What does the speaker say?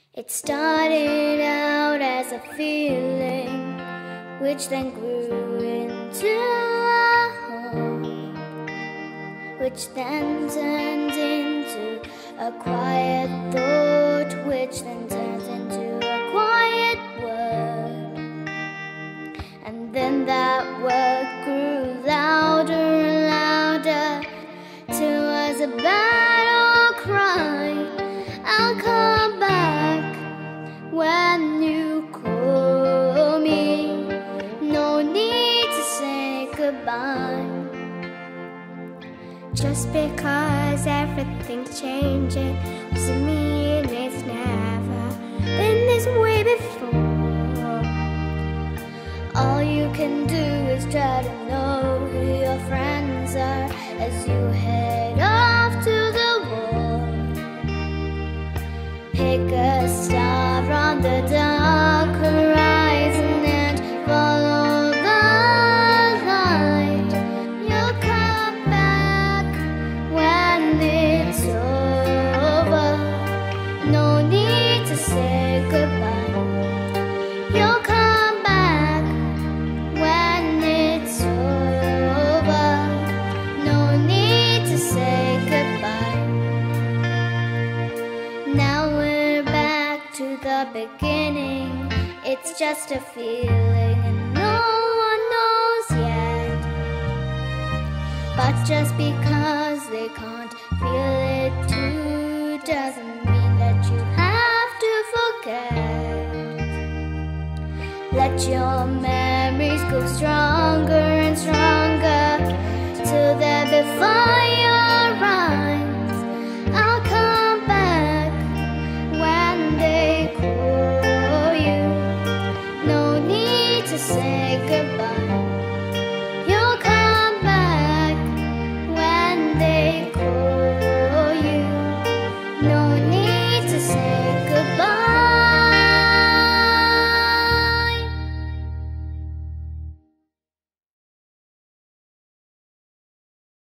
It started out as a feeling, which then grew into a hope, which then turned into a quiet thought, which then turned into a quiet word. And then that word grew louder and louder, till it was a battle cry. I'll come back when you call me. No need to say goodbye. Just because everything's changing doesn't mean it's never been this way before. All you can do is try to know who your friends are as you head off to the war. Pick a star on the dark horizon and follow the light. You'll come back when it's over. No need to say goodbye. You'll come back when it's over. No need to say goodbye. Now we're back to the beginning. It's just a feeling and no one knows yet. But just because they can't feel it too doesn't mean that you have to forget. Let your memories go stronger and stronger till they're before your eyes. I'll come back when they call you. No need to say goodbye.